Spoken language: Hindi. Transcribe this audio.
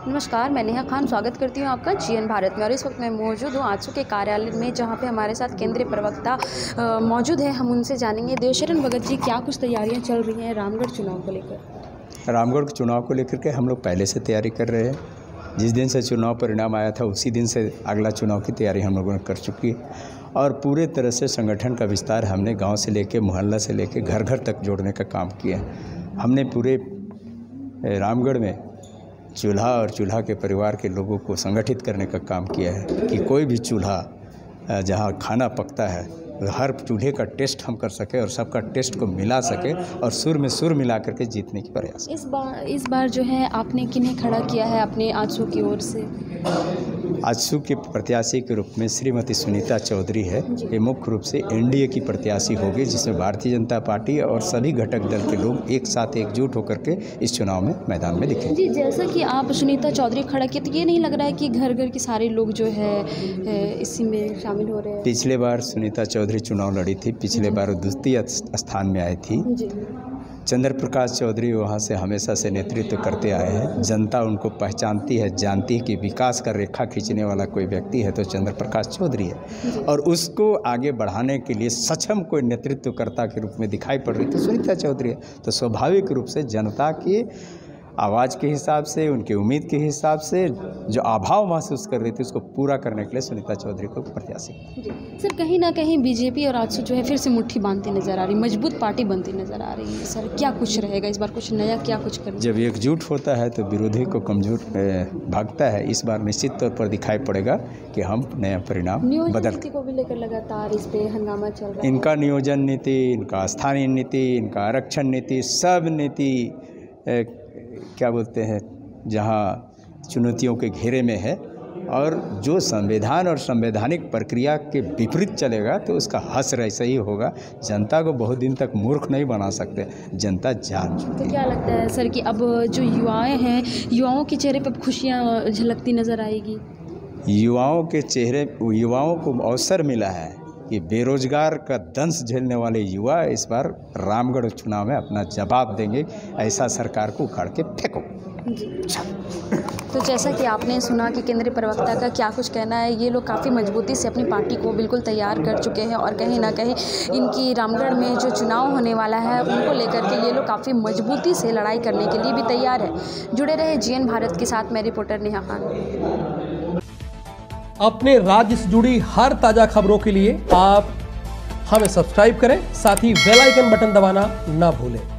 नमस्कार, मैं नेहा खान स्वागत करती हूँ आपका जीएन भारत में। और इस वक्त मैं मौजूद हूँ आजसू के कार्यालय में, जहाँ पे हमारे साथ केंद्रीय प्रवक्ता मौजूद हैं। हम उनसे जानेंगे देवशरण भगत जी, क्या कुछ तैयारियाँ चल रही हैं रामगढ़ चुनाव को लेकर। रामगढ़ के चुनाव को लेकर के हम लोग पहले से तैयारी कर रहे हैं। जिस दिन से चुनाव परिणाम आया था उसी दिन से अगला चुनाव की तैयारी हम लोगों ने कर चुकी है और पूरे तरह से संगठन का विस्तार हमने गांव से लेकर मोहल्ला से लेकर घर घर तक जोड़ने का काम किया। हमने पूरे रामगढ़ में चूल्हा और चूल्हा के परिवार के लोगों को संगठित करने का काम किया है कि कोई भी चूल्हा जहां खाना पकता है हर चूल्हे का टेस्ट हम कर सके और सबका टेस्ट को मिला सके और सुर में सुर मिला करके जीतने की प्रयास। इस बार जो है आपने किन्हें खड़ा किया है अपने आजसू की ओर से? आजसू के प्रत्याशी के रूप में श्रीमती सुनीता चौधरी है। ये मुख्य रूप से एनडीए की प्रत्याशी होगी, जिसमें भारतीय जनता पार्टी और सभी घटक दल के लोग एक साथ एकजुट होकर के इस चुनाव में मैदान में दिखेंगे। जी, जैसा कि आप सुनीता चौधरी खड़ा किए, तो ये नहीं लग रहा है कि घर घर के सारे लोग जो है इसी में शामिल हो रहे हैं? पिछले बार सुनीता चौधरी चुनाव लड़ी थी, पिछले बार द्वितीय स्थान में आई थी। चंद्र प्रकाश चौधरी वहाँ से हमेशा से नेतृत्व करते आए हैं। जनता उनको पहचानती है, जानती है कि विकास का रेखा खींचने वाला कोई व्यक्ति है तो चंद्र प्रकाश चौधरी है, और उसको आगे बढ़ाने के लिए सक्षम कोई नेतृत्वकर्ता के रूप में दिखाई पड़ रही थी सुनीता चौधरी है। तो स्वाभाविक रूप से जनता की आवाज़ के हिसाब से, उनकी उम्मीद के हिसाब से जो अभाव महसूस कर रही थी उसको पूरा करने के लिए सुनीता चौधरी को प्रत्याशी। सर, कहीं ना कहीं बीजेपी और आजसू जो है फिर से मुट्ठी बांधती नजर आ रही, मजबूत पार्टी बनती नजर आ रही है। सर, क्या कुछ रहेगा इस बार, कुछ नया क्या कुछ करना? जब एकजुट होता है तो विरोधी को कमजोर भागता है। इस बार निश्चित तौर पर दिखाई पड़ेगा कि हम नया परिणाम बदल नीति को भी लेकर लगातार इस पे हंगामा चल रहा है। इनका नियोजन नीति, इनका स्थानीय नीति, इनका आरक्षण नीति, सब नीति क्या बोलते हैं जहाँ चुनौतियों के घेरे में है, और जो संविधान और संवैधानिक प्रक्रिया के विपरीत चलेगा तो उसका हश्र ऐसा ही होगा। जनता को बहुत दिन तक मूर्ख नहीं बना सकते, जनता जान चुकी है। तो क्या लगता है सर कि अब जो युवाएं हैं, युवाओं के चेहरे पर खुशियाँ झलकती नज़र आएगी? युवाओं को अवसर मिला है कि बेरोजगार का दंश झेलने वाले युवा इस बार रामगढ़ चुनाव में अपना जवाब देंगे। ऐसा सरकार को उखाड़ के फेंको। तो जैसा कि आपने सुना कि केंद्रीय प्रवक्ता का क्या कुछ कहना है, ये लोग काफ़ी मजबूती से अपनी पार्टी को बिल्कुल तैयार कर चुके हैं और कहीं ना कहीं इनकी रामगढ़ में जो चुनाव होने वाला है उनको लेकर के ये लोग काफ़ी मजबूती से लड़ाई करने के लिए भी तैयार है। जुड़े रहे जीएन भारत के साथ, मैं रिपोर्टर नेहा खान। अपने राज्य से जुड़ी हर ताजा खबरों के लिए आप हमें सब्सक्राइब करें, साथ ही बेल आइकन बटन दबाना ना भूलें।